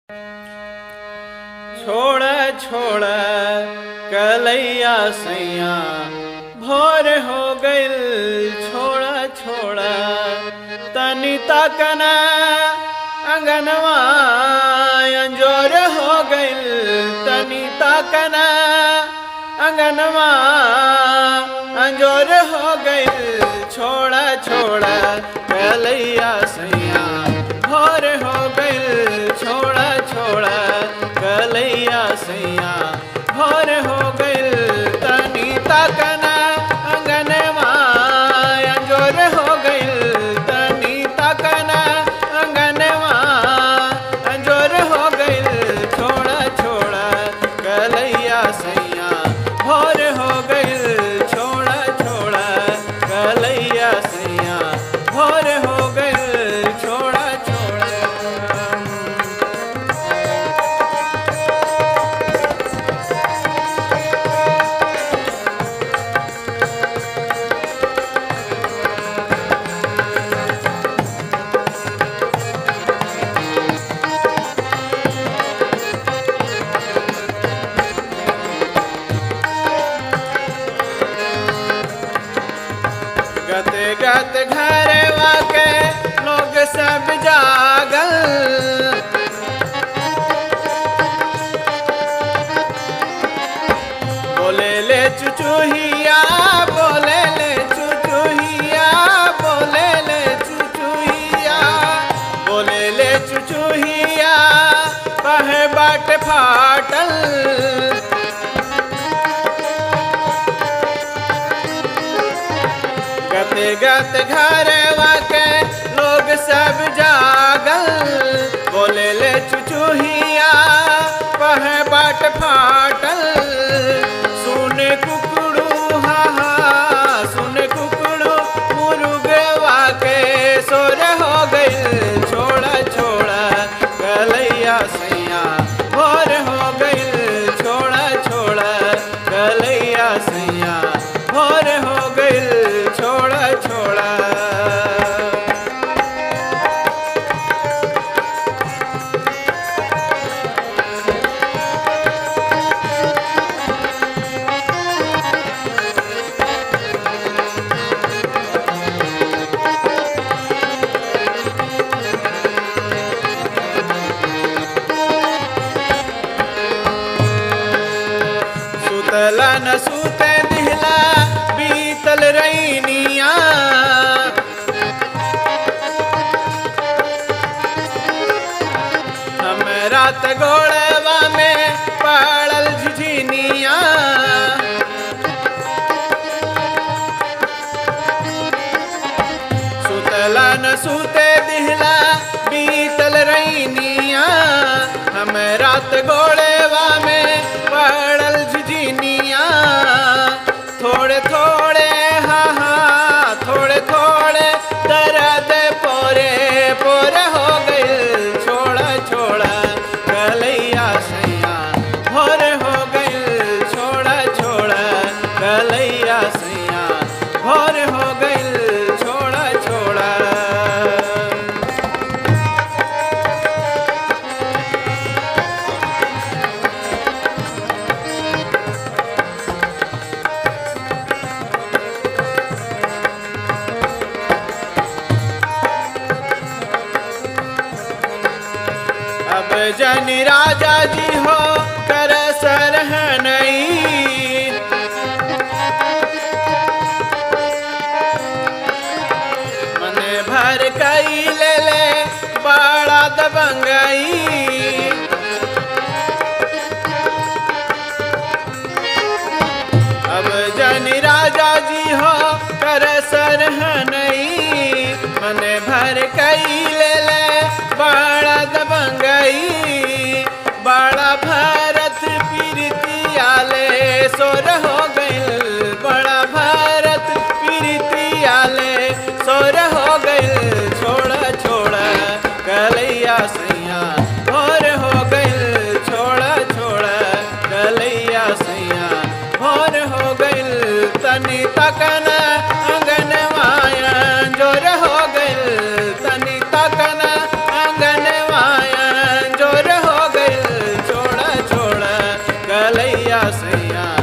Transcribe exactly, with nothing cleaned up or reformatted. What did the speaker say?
छोड़ छोड़ कलैया सैया भोर हो गइल। छोड़ छोड़ तनी तकना अंगनवा अंजोर हो गइल। तनी तकना अंगनवा अंजोर हो गइल। छोड़ छोड़ कलैया सैया भोर हो गइल। छोड़ छोड़ कलैया सैया भोर हो गइल। तनी तकना अंगनवा अंजोर हो गइल। तनी तकना अंगनवा अंजोर हो गइल। छोड़ छोड़ कलैया सैया भोर हो गइल। छोड़ छोड़ कलैया सैया भोर हो गइल। छोड़ छोड़ गते गत घरवा के लोग सब जागल। बोले ले चुचुहिया बोले ले चुचुहिया बोले ले चुचुहिया बोले ले चुचुहिया कहे बाट फाटल। गते गत घरवा के लोग सब जागल। बोले ले चुचुहिया कहे बाट फाटल। सुने कुकड़ू हा हा सुने कुकड़ू मुर्गवा के सोर हो गइल। छोड़ा छोड़ा कलैया सैया भोर हो गइल। छोड़ा छोड़ा कलैया सैया भोर हो गइल। छोड़ा छोड़ा सुतला न सुते दिहला बीतल रैनिया। हम रात गोड़वा में पड़ल झिझिनिया। सुतला न सुते दिहला बीतल रैनिया। हम रात गोड़वा में पड़ल झिझिनिया। थोड़े थोड़े हा हा थोड़े थोड़े दर्द पोरे पोरे हो गइल। छोड़ा छोड़ा कलैया सैया भोर हो गइल। छोड़ा छोड़ा कलैया सैया भोर हो गइल। छोड़ा छोड़ा अब जनी राजा जी हो कर सरहनई। मने भर कई ले ले बड़ा दबंगई। अब जनी राजा जी हो कर सरहनई। मने भर कई ले ले बड़ा दबंगई। बड़ा भारत पीरितियाले सोर हो गइल। बड़ा भारत पीरितियाले सोर हो गइल। छोड़ा छोड़ा कलैया सैया भोर हो गइल। छोड़ा छोड़ा कलैया सैया भोर हो गइल। तनी तकना अंगनवा अंजोर हो गइल। तनी तकना अंगनवा अंजोर हो सैया